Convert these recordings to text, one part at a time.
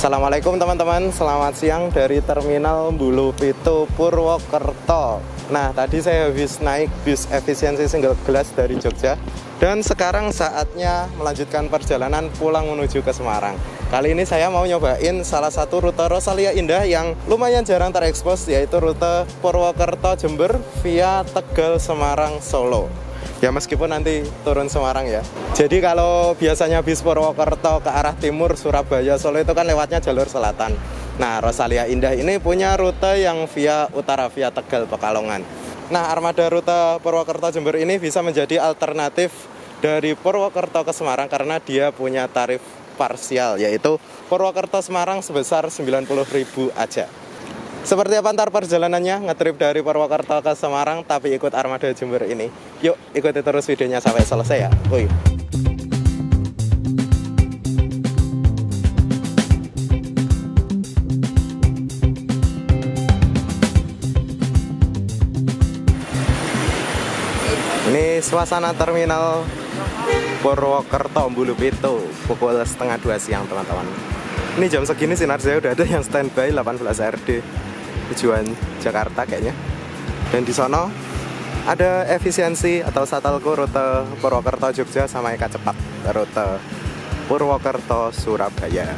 Assalamualaikum teman-teman, selamat siang dari Terminal Bulu Pitu, Purwokerto. Nah, tadi saya habis naik bis efisiensi single glass dari Jogja, dan sekarang saatnya melanjutkan perjalanan pulang menuju ke Semarang. Kali ini saya mau nyobain salah satu rute Rosalia Indah yang lumayan jarang terekspos, yaitu rute Purwokerto Jember via Tegal, Semarang, Solo. Ya meskipun nanti turun Semarang ya. Jadi kalau biasanya bis Purwokerto ke arah timur Surabaya Solo itu kan lewatnya jalur selatan. Nah, Rosalia Indah ini punya rute yang via utara, via Tegal Pekalongan. Nah, armada rute Purwokerto Jember ini bisa menjadi alternatif dari Purwokerto ke Semarang karena dia punya tarif parsial, yaitu Purwokerto Semarang sebesar 90.000 aja. Seperti apa ntar perjalanannya ngetrip dari Purwokerto ke Semarang tapi ikut armada Jember ini? Yuk ikuti terus videonya sampai selesai ya. Woi. Ini suasana terminal Purwokerto Bulu Pitu pukul 1:30 siang teman-teman. Ini jam segini sinar saya udah ada yang standby 18 RD tujuan Jakarta kayaknya. Dan di sono ada efisiensi atau shuttle-ku rute Purwokerto Jogja sama Eka Cepat rute Purwokerto Surabaya.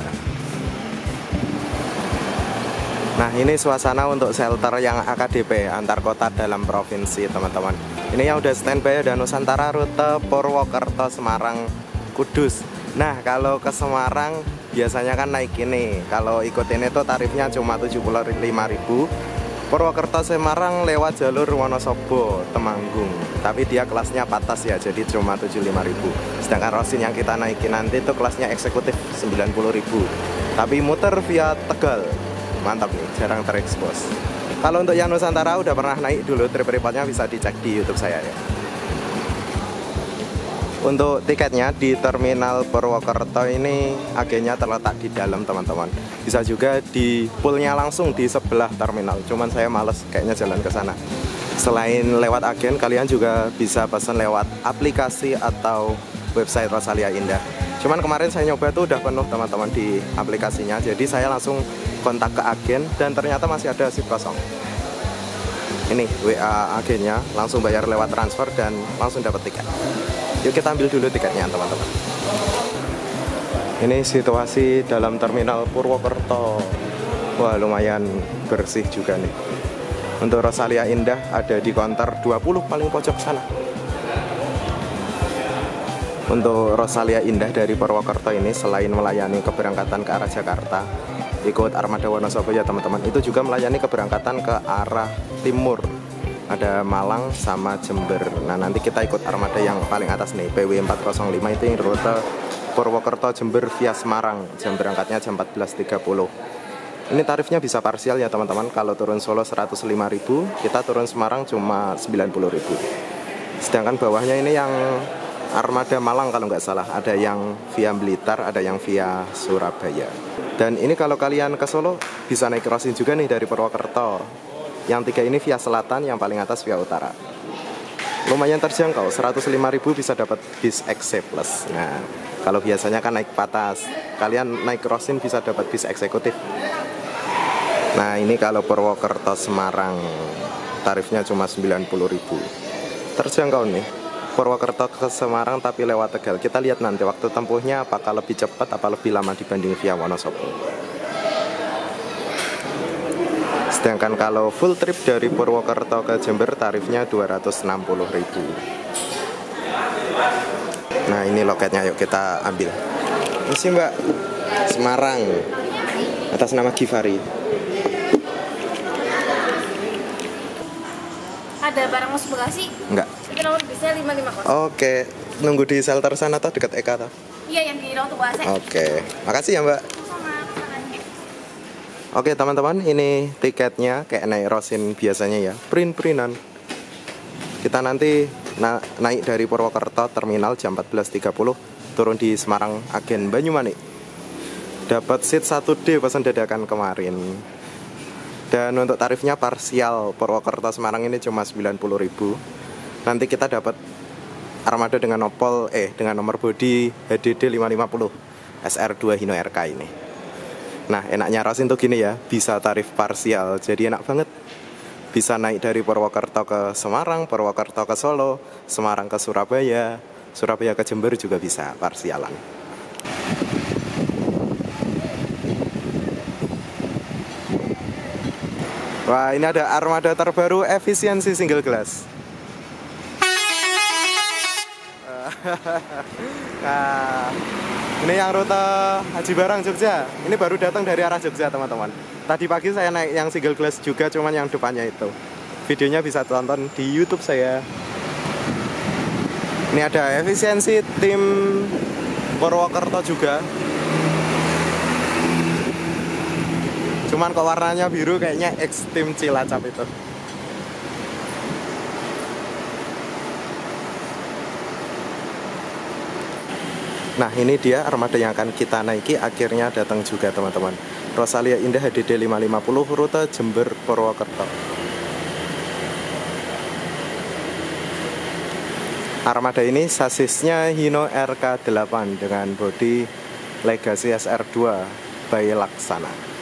Nah, ini suasana untuk shelter yang AKDP antar kota dalam provinsi teman-teman. Ini yang udah standby ada Nusantara rute Purwokerto Semarang Kudus. Nah, kalau ke Semarang biasanya kan naik ini. Kalau ikut ini tuh tarifnya cuma 75.000. Purwokerto Semarang lewat jalur Wonosobo Temanggung. Tapi dia kelasnya patas ya, jadi cuma 75.000. Sedangkan Rosin yang kita naikin nanti tuh kelasnya eksekutif 90.000. Tapi muter via Tegal. Mantap nih, jarang terekspos. Kalau untuk yang Nusantara udah pernah naik dulu, trip reportnya bisa dicek di YouTube saya ya. Untuk tiketnya di Terminal Purwokerto ini agennya terletak di dalam teman-teman. Bisa juga di poolnya langsung di sebelah terminal. Cuman saya males kayaknya jalan ke sana. Selain lewat agen, kalian juga bisa pesan lewat aplikasi atau website Rosalia Indah. Cuman kemarin saya nyoba tuh udah penuh teman-teman di aplikasinya. Jadi saya langsung kontak ke agen dan ternyata masih ada seat kosong. Ini WA agennya, langsung bayar lewat transfer dan langsung dapat tiket. Yuk kita ambil dulu tiketnya teman-teman. Ini situasi dalam terminal Purwokerto. Wah, lumayan bersih juga nih. Untuk Rosalia Indah ada di counter 20 paling pojok sana. Untuk Rosalia Indah dari Purwokerto ini selain melayani keberangkatan ke arah Jakarta, ikut armada Wonosobo ya teman-teman, itu juga melayani keberangkatan ke arah timur. Ada Malang sama Jember. Nah, nanti kita ikut armada yang paling atas nih, PW 405 itu yang rute Purwokerto Jember via Semarang. Jam berangkatnya jam 14.30. Ini tarifnya bisa parsial ya teman-teman. Kalau turun Solo 105.000, kita turun Semarang cuma 90.000. Sedangkan bawahnya ini yang armada Malang kalau nggak salah. Ada yang via Blitar, ada yang via Surabaya. Dan ini kalau kalian ke Solo bisa naik Rosin juga nih dari Purwokerto. Yang tiga ini via selatan, yang paling atas via utara. Lumayan terjangkau, 105.000 bisa dapat bis XC Plus. Nah, kalau biasanya kan naik patas, kalian naik Rosin bisa dapat bis eksekutif. Nah, ini kalau Purwokerto Semarang tarifnya cuma 90.000. Terjangkau nih. Purwokerto ke Semarang tapi lewat Tegal. Kita lihat nanti waktu tempuhnya apakah lebih cepat apa lebih lama dibanding via Wonosobo. Sedangkan kalau full trip dari Purwokerto ke Jember tarifnya 260.000. Nah, ini loketnya, yuk kita ambil. Ini sih Mbak, Semarang atas nama Givari. Ada barang masuk bagasi? Enggak. Itu nomor bisnya 550. Oke, nunggu di shelter sana atau dekat Eka atau? Iya, yang di ruang tunggu AC. Oke, makasih ya Mbak. Oke teman-teman, ini tiketnya kayak naik Rosin biasanya ya, print-printan. Kita nanti naik dari Purwokerto terminal jam 14.30, turun di Semarang agen Banyumanik. Dapat seat 1D pesan dadakan kemarin. Dan untuk tarifnya parsial Purwokerto Semarang ini cuma 90.000. Nanti kita dapat armada dengan nomor bodi HDD 550 SR2 Hino RK ini. Nah, enaknya Rosin tuh gini ya, bisa tarif parsial. Jadi enak banget. Bisa naik dari Purwokerto ke Semarang, Purwokerto ke Solo, Semarang ke Surabaya, Surabaya ke Jember juga bisa parsialan. Wah, ini ada armada terbaru efisiensi single glass. Nah, ini yang rute Haji Barang Jogja. Ini baru datang dari arah Jogja, teman-teman. Tadi pagi saya naik yang single glass juga, cuman yang depannya itu. Videonya bisa tonton di YouTube saya. Ini ada efisiensi tim Purwokerto juga. Cuman kok warnanya biru, kayaknya X tim Cilacap itu. Nah, ini dia armada yang akan kita naiki, akhirnya datang juga, teman-teman. Rosalia Indah HDD 550 rute Jember Purwokerto. Armada ini sasisnya Hino RK8 dengan bodi Legacy SR2 by Laksana.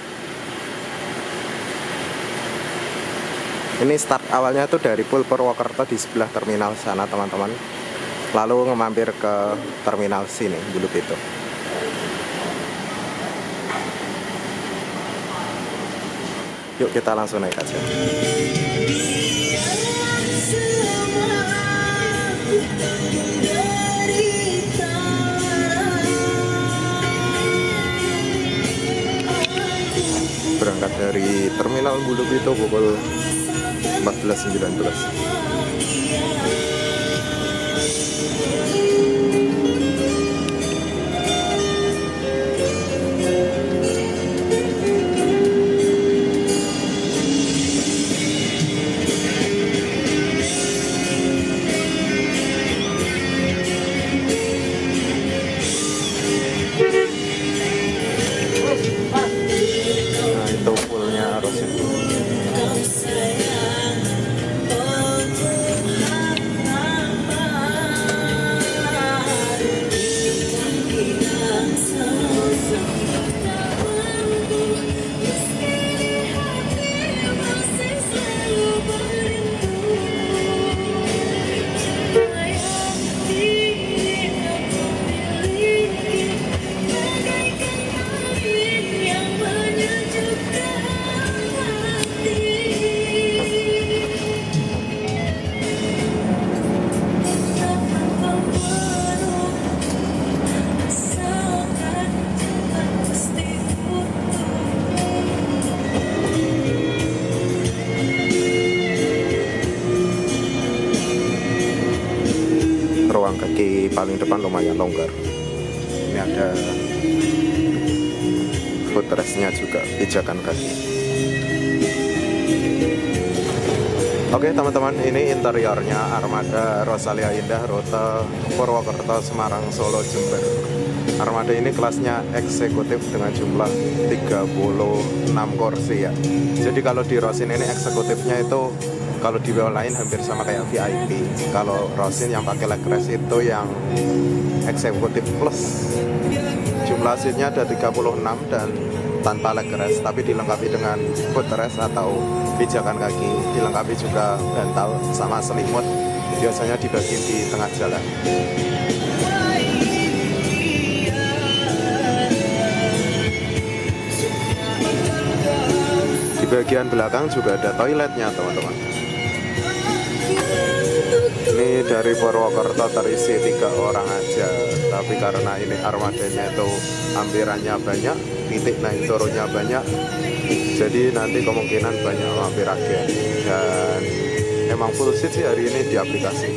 Ini start awalnya tuh dari Pool Purwokerto di sebelah terminal sana, teman-teman. Lalu ngemampir ke terminal sini, Bulu Pitu. Yuk kita langsung naik aja. Berangkat dari terminal Bulu Pitu pukul 14.19. Nah, itu fullnya Rosin. Ruang kaki paling depan lumayan longgar. Ini ada footrestnya juga, pijakan kaki. Oke, teman-teman, ini interiornya armada Rosalia Indah rute Purwokerto, Semarang, Solo, Jember. Armada ini kelasnya eksekutif dengan jumlah 36 kursi ya. Jadi kalau di Rosin ini eksekutifnya itu, kalau di bawah lain hampir sama kayak VIP. Kalau Rosin yang pakai leg rest itu yang eksekutif plus. Jumlah seatnya ada 36 dan tanpa leg rest, tapi dilengkapi dengan footrest atau pijakan kaki. Dilengkapi juga bantal sama selimut. Biasanya dibagi di tengah jalan. Di bagian belakang juga ada toiletnya, teman-teman. Ini dari Purwokerto terisi 3 orang aja, tapi karena ini armadanya itu ampirannya banyak, titik naik turunnya banyak, jadi nanti kemungkinan banyak mampir agen. Dan emang full seat sih hari ini di aplikasi.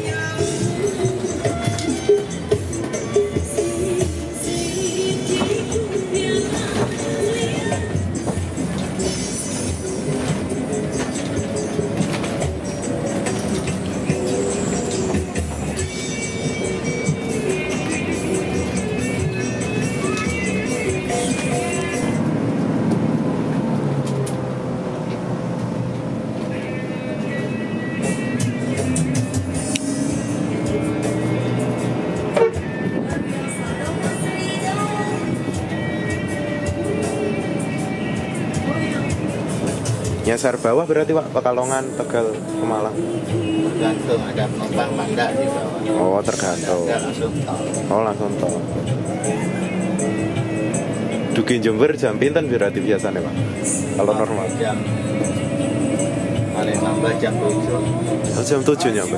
Nyasar bawah berarti Pak, Pekalongan, Tegal, Pemalang. Tergantung ada penumpang mana di bawah. Oh, tergantung. Ada langsung tol. Oh, langsung tol. Dugi Jember jam pinten berarti biasanya Pak? Kalau normal. Jam paling lambat jam 7. Oh, jam 7 nyampe.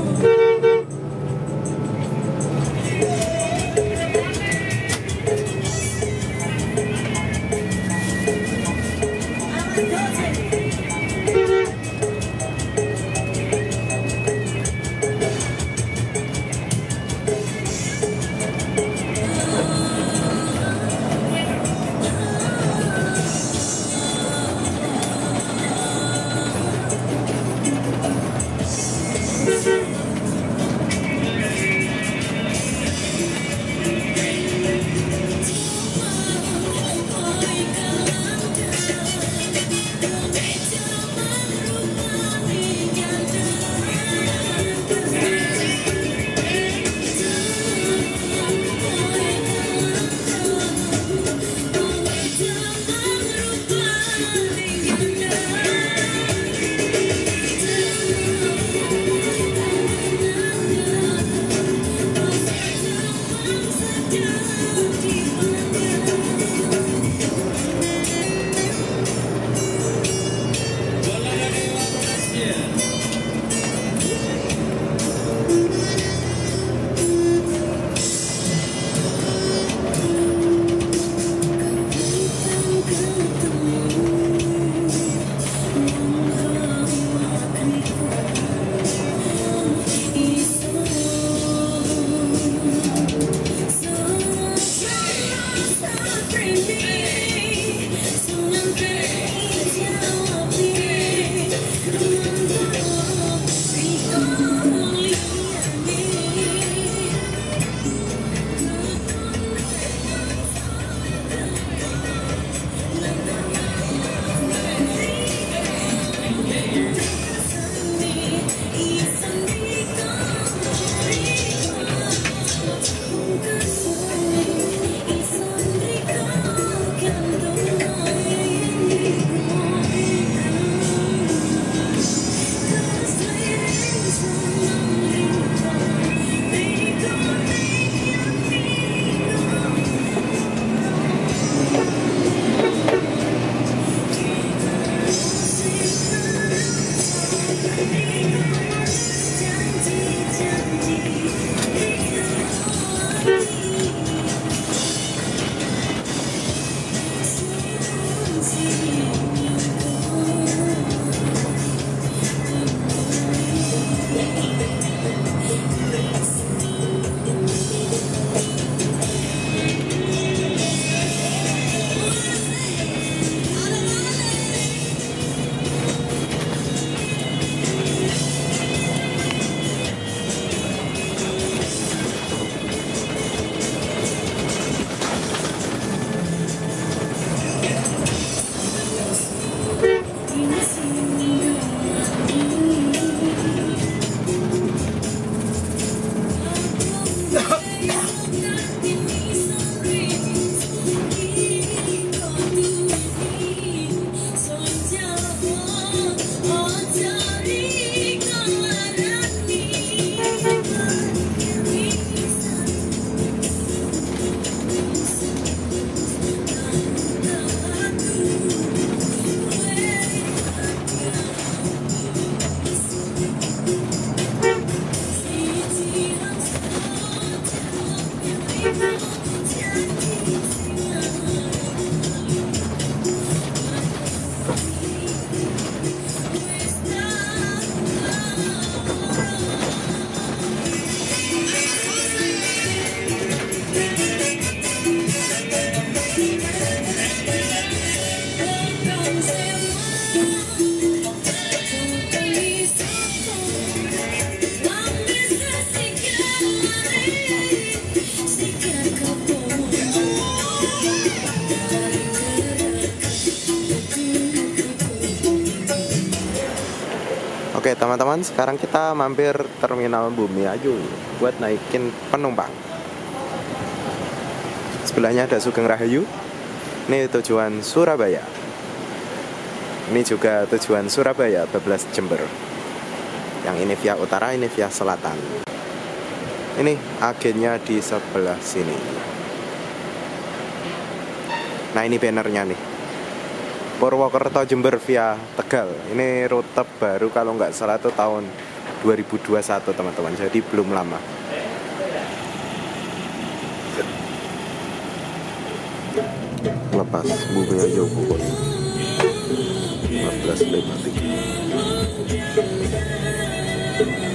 Oke teman-teman, sekarang kita mampir Terminal Bumiayu buat naikin penumpang. Sebelahnya ada Sugeng Rahayu. Ini tujuan Surabaya. Ini juga tujuan Surabaya, Bablas, Jember. Yang ini via utara, ini via selatan. Ini agennya di sebelah sini. Nah ini bannernya nih, Purwokerto Jember via Tegal. Ini rute baru kalau nggak salah itu tahun 2021 teman-teman, jadi belum lama. Lepas bukunya jauh pokoknya 14.53.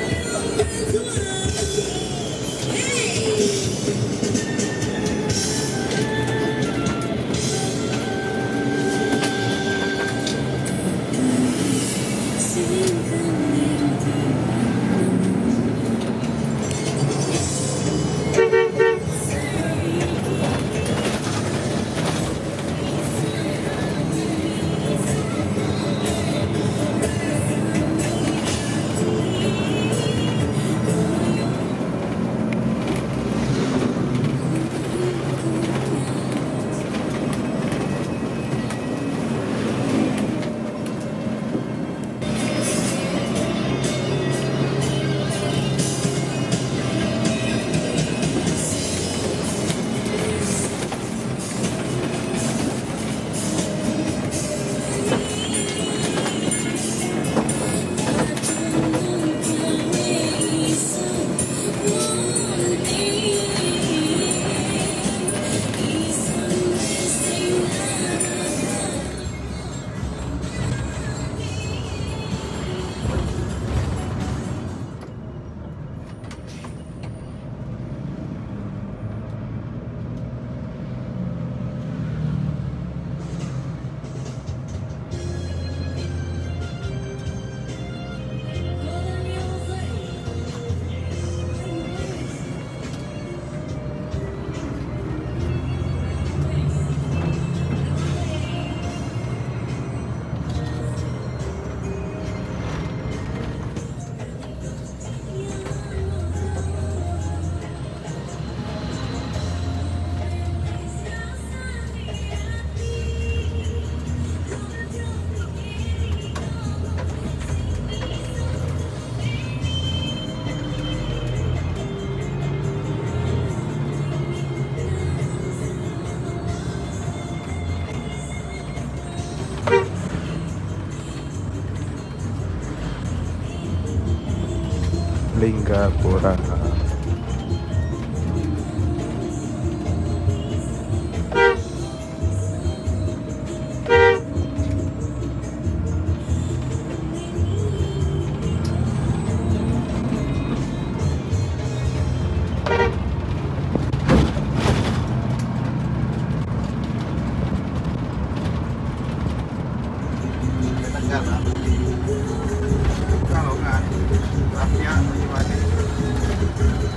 Linggapura. Kalau nggak, rapinya gimana?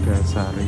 Megasari.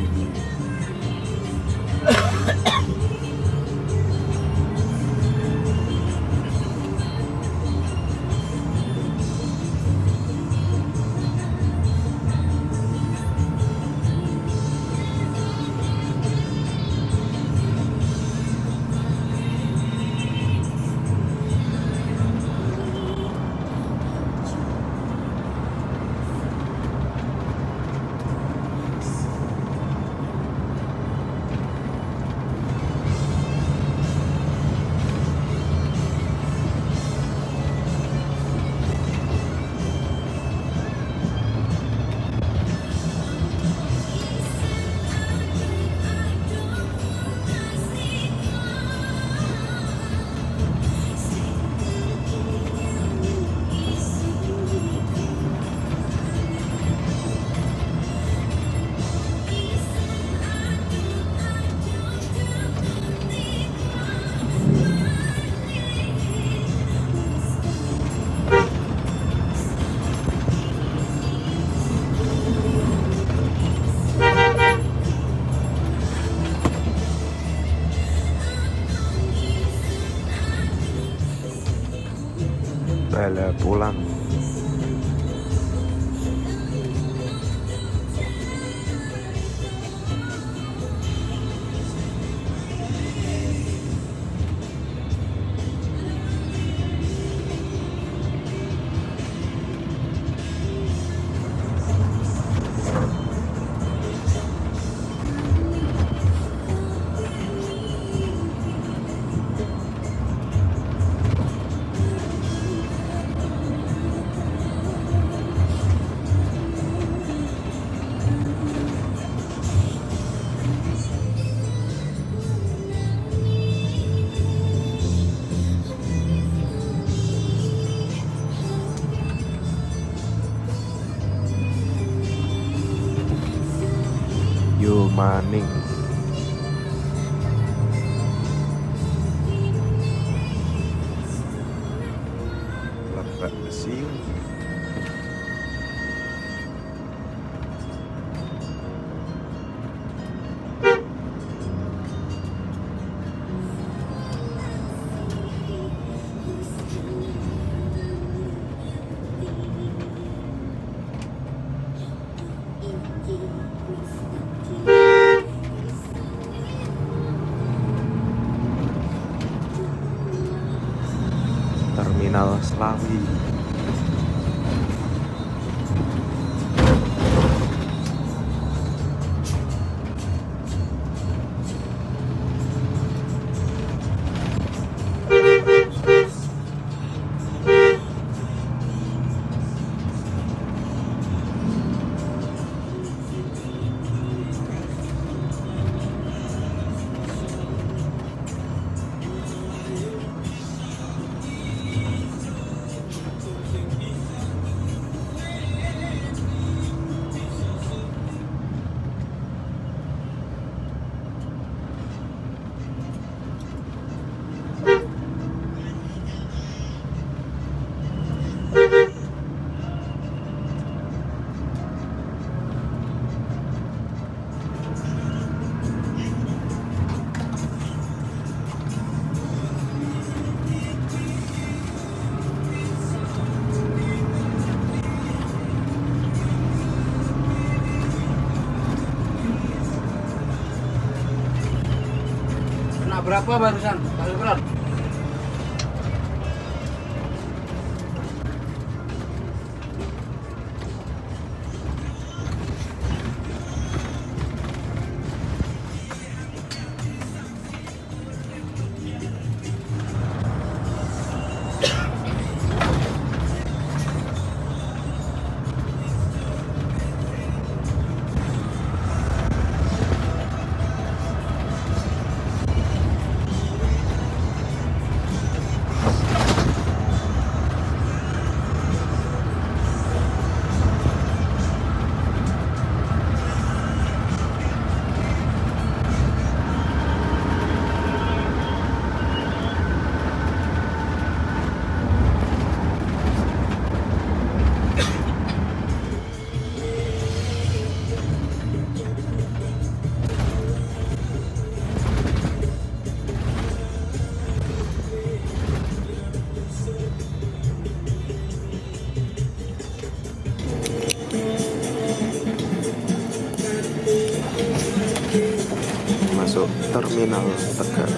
Bala pulang. Yo maning. Lebak besi. Terminal Slawi. Berapa barusan? Pak Subron? Terminal Tegal.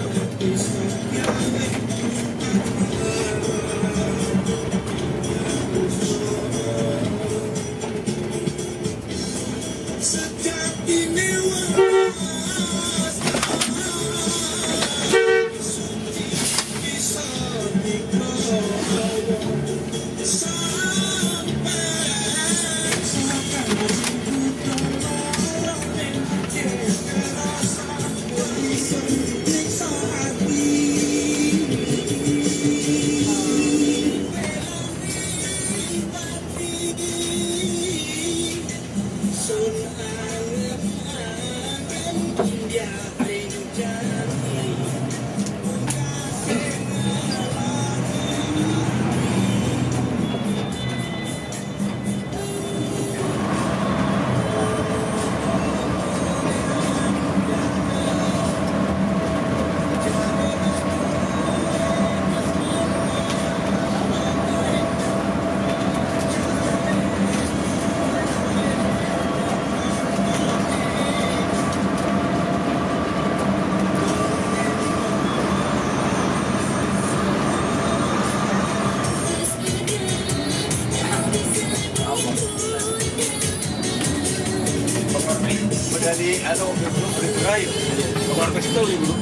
Dari bergerai, keluar ke situ dulu.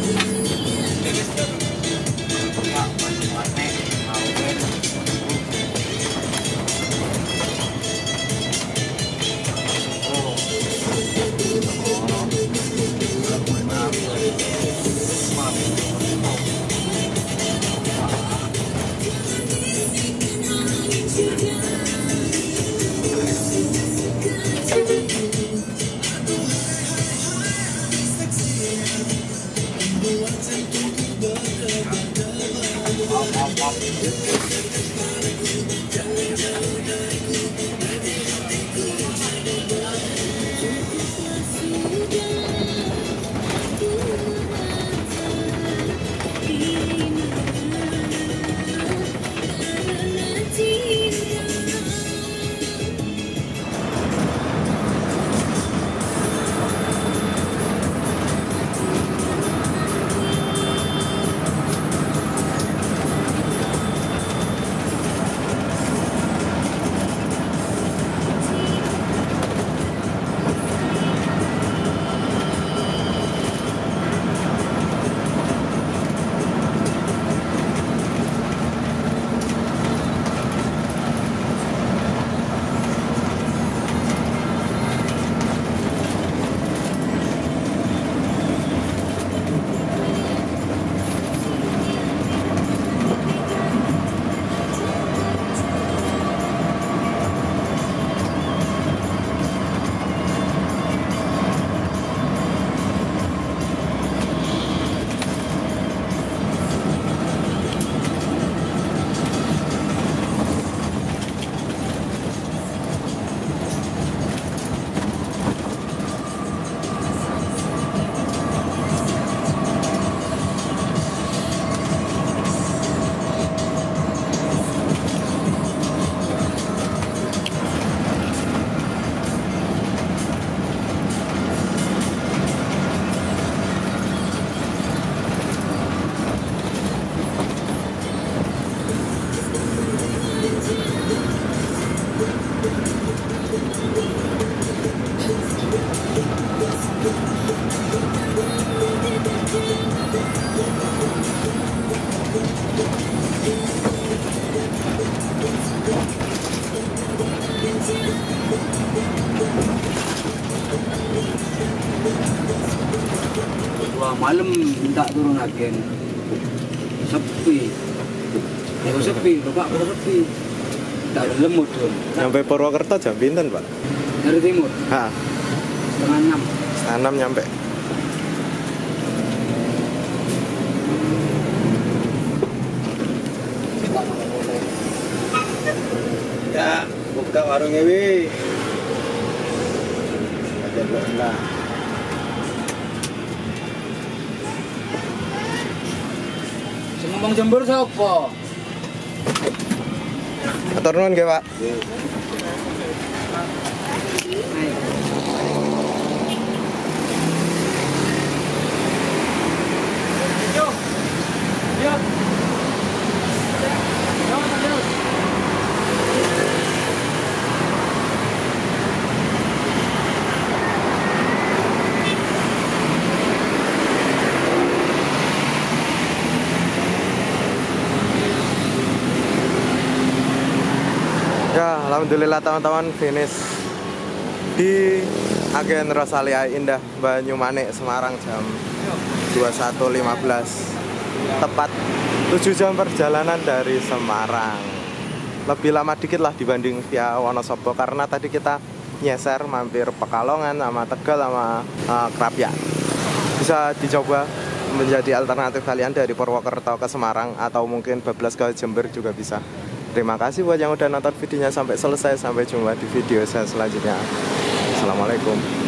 Wah, malam minta turun agen. Sepi. Ya sepi, Bapak, kok sepi. Tak ada lemut tuh. Nyampe Purwokerto jam pinten, Pak? Dari timur, Ha, setengah 6. setengah 6 nyampe. Ya, buka warung ewi. Ada belah. Ngomong Jember siapa? Atur nuwun nggih, Pak. Alhamdulillah teman-teman, finish di Agen Rosalia Indah Banyumanik Semarang jam 21.15. Tepat 7 jam perjalanan dari Semarang. Lebih lama dikit lah dibanding via Wonosobo, karena tadi kita nyeser mampir Pekalongan sama Tegal sama Krapyak. Bisa dicoba menjadi alternatif kalian dari Purwokerto ke Semarang, atau mungkin bablas ke Jember juga bisa. Terima kasih buat yang udah nonton videonya sampai selesai. Sampai jumpa di video saya selanjutnya. Assalamualaikum.